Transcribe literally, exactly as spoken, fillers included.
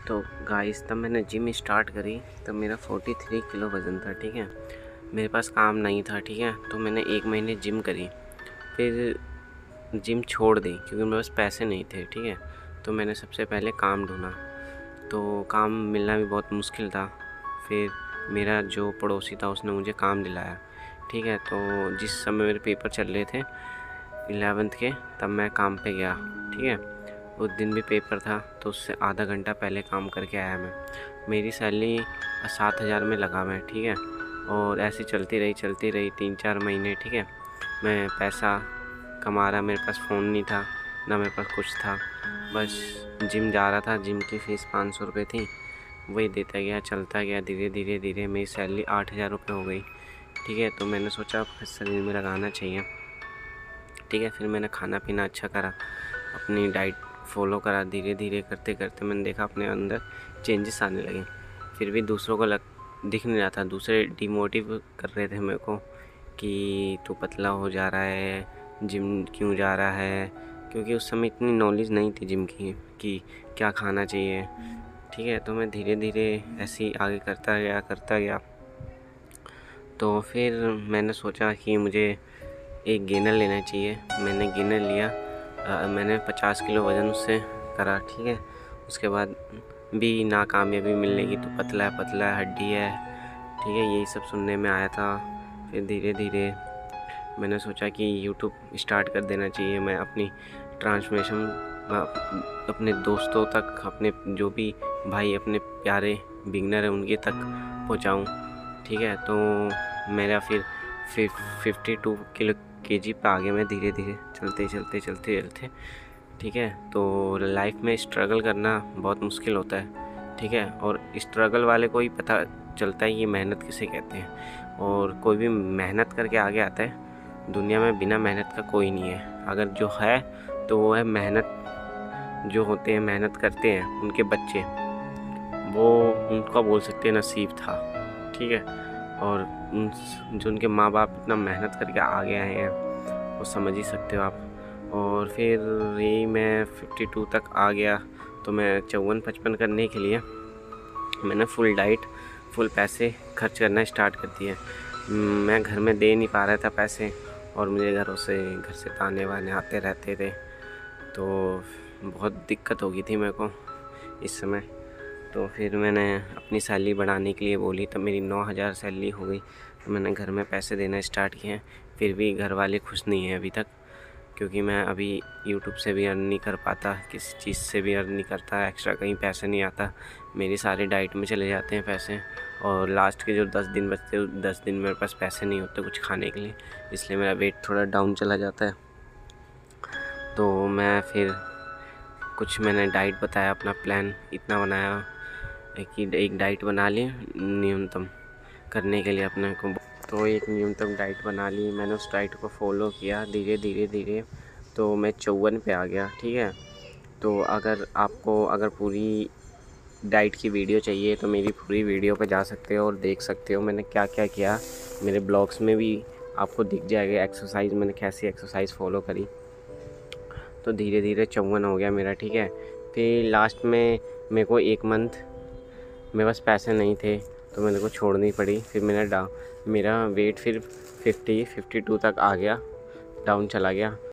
तो गाइस तब मैंने जिम स्टार्ट करी तब मेरा तैंतालीस किलो वज़न था। ठीक है, मेरे पास काम नहीं था। ठीक है, तो मैंने एक महीने जिम करी, फिर जिम छोड़ दी क्योंकि मेरे पास पैसे नहीं थे। ठीक है, तो मैंने सबसे पहले काम ढूंढा, तो काम मिलना भी बहुत मुश्किल था। फिर मेरा जो पड़ोसी था उसने मुझे काम दिलाया। ठीक है, तो जिस समय मेरे पेपर चल रहे थे इलेवेंथ के तब मैं काम पे गया। ठीक है, उस दिन भी पेपर था तो उससे आधा घंटा पहले काम करके आया मैं। मेरी सैलरी सात हज़ार में लगा मैं। ठीक है, और ऐसी चलती रही चलती रही तीन चार महीने। ठीक है, मैं पैसा कमा रहा, मेरे पास फ़ोन नहीं था ना मेरे पास कुछ था, बस जिम जा रहा था। जिम की फ़ीस पाँच सौ रुपये थी, वही देता गया चलता गया। धीरे धीरे धीरे मेरी सैलरी आठ हज़ार रुपये हो गई। ठीक है, तो मैंने सोचा शरीर में लगाना चाहिए। ठीक है, फिर मैंने खाना पीना अच्छा करा, अपनी डाइट फॉलो करा। धीरे धीरे करते करते मैंने देखा अपने अंदर चेंजेस आने लगे। फिर भी दूसरों को लग दिख नहीं रहा था, दूसरे डिमोटिव कर रहे थे मेरे को कि तू पतला हो जा रहा है, जिम क्यों जा रहा है, क्योंकि उस समय इतनी नॉलेज नहीं थी जिम की कि क्या खाना चाहिए। ठीक है, तो मैं धीरे धीरे ऐसे ही आगे करता गया करता गया तो फिर मैंने सोचा कि मुझे एक गेनर लेना चाहिए। मैंने गेनर लिया, आ, मैंने पचास किलो वज़न उससे करा। ठीक है, उसके बाद भी नाकामयाबी मिलने की, तो पतला है पतला है हड्डी है। ठीक है, यही सब सुनने में आया था। फिर धीरे धीरे मैंने सोचा कि यूट्यूब स्टार्ट कर देना चाहिए। मैं अपनी ट्रांसफॉर्मेशन अपने दोस्तों तक, अपने जो भी भाई अपने प्यारे बिगनर हैं उनके तक पहुंचाऊं। ठीक है, तो मेरा फिर फिफ्टी टू किलो के जी पे आ गया मैं धीरे धीरे चलते चलते चलते चलते। ठीक है, तो लाइफ में स्ट्रगल करना बहुत मुश्किल होता है। ठीक है, और स्ट्रगल वाले को ही पता चलता है कि मेहनत किसे कहते हैं, और कोई भी मेहनत करके आगे आता है। दुनिया में बिना मेहनत का कोई नहीं है। अगर जो है तो वो है मेहनत, जो होते हैं मेहनत करते हैं उनके बच्चे, वो उनका बोल सकते हैं नसीब था। ठीक है, और उन जो उनके माँ बाप इतना मेहनत करके आगे आए हैं वो समझ ही सकते हो आप। और फिर यही मैं बावन तक आ गया, तो मैं चौवन पचपन करने के लिए मैंने फुल डाइट फुल पैसे खर्च करना स्टार्ट कर दिए। मैं घर में दे नहीं पा रहा था पैसे, और मुझे घरों से घर से ताने वाने आते रहते थे, तो बहुत दिक्कत हो गई थी मेरे को इस समय। तो फिर मैंने अपनी सैलरी बढ़ाने के लिए बोली, तब मेरी नौ हज़ार सैलरी हो गई। तो मैंने घर में पैसे देना स्टार्ट किए। फिर भी घर वाले खुश नहीं हैं अभी तक, क्योंकि मैं अभी यूट्यूब से भी अर्न नहीं कर पाता, किसी चीज़ से भी अर्न नहीं करता, एक्स्ट्रा कहीं पैसे नहीं आता। मेरी सारी डाइट में चले जाते हैं पैसे, और लास्ट के जो दस दिन बचते दस दिन मेरे पास पैसे नहीं होते कुछ खाने के लिए, इसलिए मेरा वेट थोड़ा डाउन चला जाता है। तो मैं फिर कुछ मैंने डाइट बताया, अपना प्लान इतना बनाया कि एक डाइट बना ली न्यूनतम करने के लिए अपने को। तो एक न्यूनतम डाइट बना ली मैंने, उस डाइट को फॉलो किया धीरे धीरे धीरे, तो मैं चौवन पे आ गया। ठीक है, तो अगर आपको अगर पूरी डाइट की वीडियो चाहिए तो मेरी पूरी वीडियो पे जा सकते हो और देख सकते हो मैंने क्या क्या किया। मेरे ब्लॉग्स में भी आपको दिख जाएगा एक्सरसाइज, मैंने कैसी एक्सरसाइज फॉलो करी। तो धीरे धीरे चौवन हो गया मेरा। ठीक है, फिर लास्ट में मेरे को एक मंथ मेरे पास पैसे नहीं थे तो मेरे को छोड़नी पड़ी। फिर मेरा डा मेरा वेट फिर फिफ्टी फिफ्टी टू तक आ गया, डाउन चला गया।